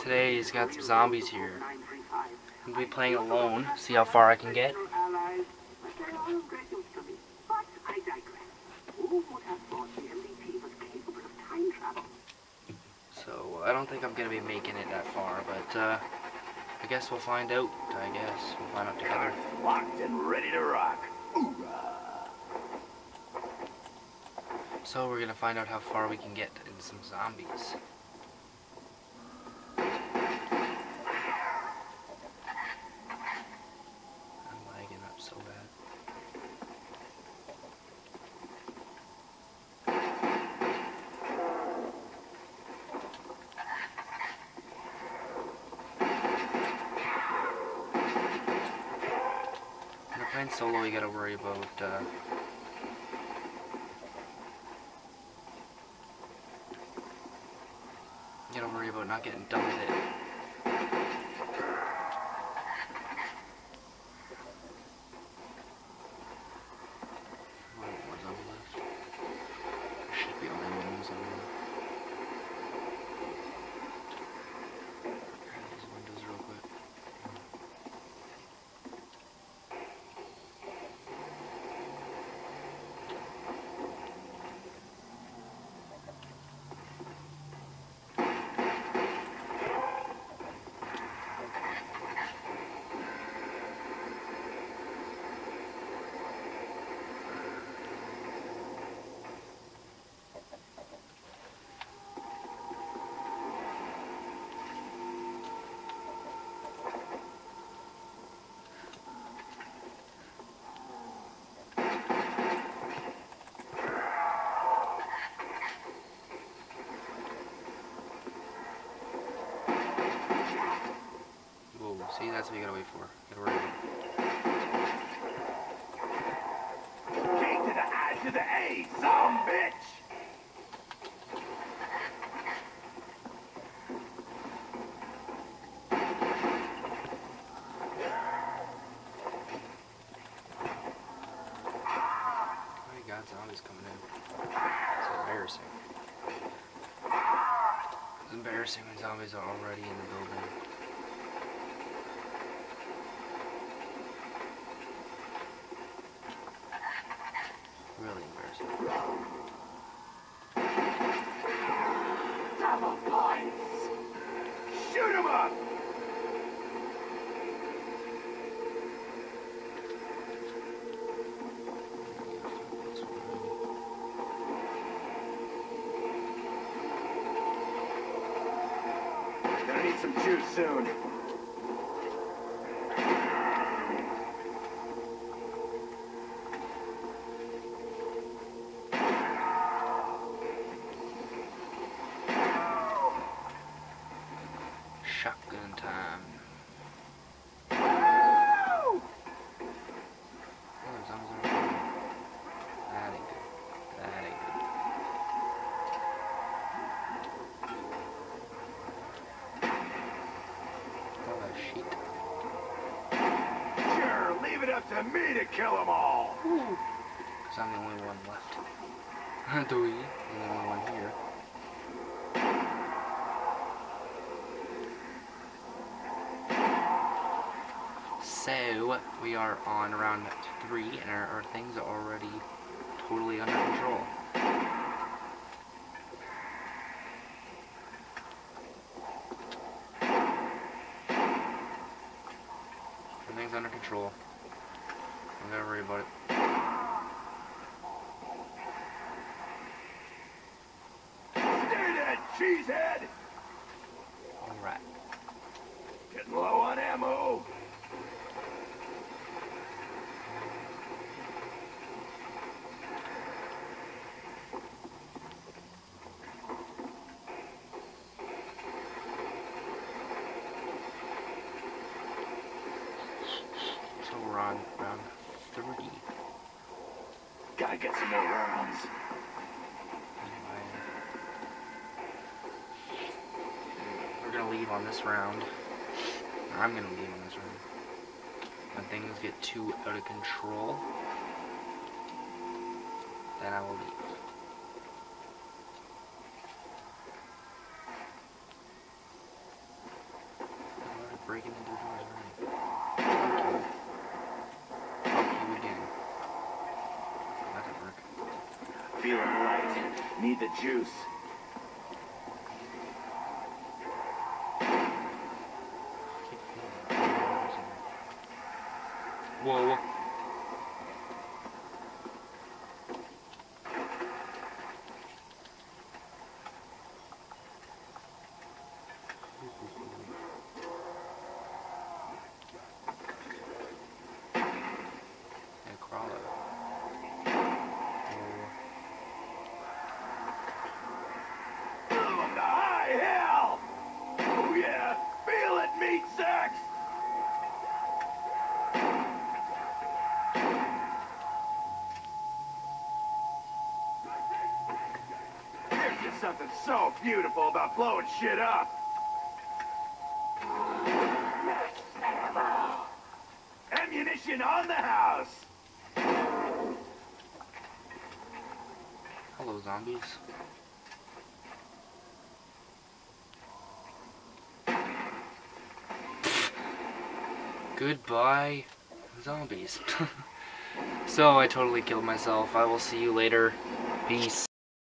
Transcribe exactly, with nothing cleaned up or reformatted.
Today he's got some zombies here. I'm gonna be playing alone, see how far I can get. So I don't think I'm gonna be making it that far, but uh, I guess we'll find out. I guess we'll find out together. Locked and ready to rock. So we're gonna find out how far we can get in some zombies. I'm lagging up so bad. When you're playing solo, you gotta worry about uh, you gotta worry about not getting double hit. One more zombie left. There should be only one zombie left. Grab these windows real quick. See, that's what you gotta wait for. You gotta worry about it. K to the I to the A, some bitch! Oh my god, zombies coming in. It's embarrassing. It's embarrassing when zombies are already in the building. Really embarrassing. Double points! Shoot 'em up! Gonna need some juice soon. Shotgun time. Oh, there's zombies on the floor. That ain't good. That ain't good. Oh, that shit. Sure, leave it up to me to kill 'em all. Because I'm the only one left. Do we? I'm the only one here. So, we are on round three, and our, our things are already totally under control. Everything's under control. Don't gotta worry about it. Stay dead, cheesehead! Alright. Getting low on ammo. So we're on round three. Gotta get some more rounds. We're gonna leave on this round. Or I'm gonna leave on this round. When things get too out of control, then I will leave. feeling light. Need the juice. Whoa. Something so beautiful about blowing shit up. Ammunition on the house. Hello, zombies. Goodbye, zombies. So I totally killed myself. I will see you later. Peace.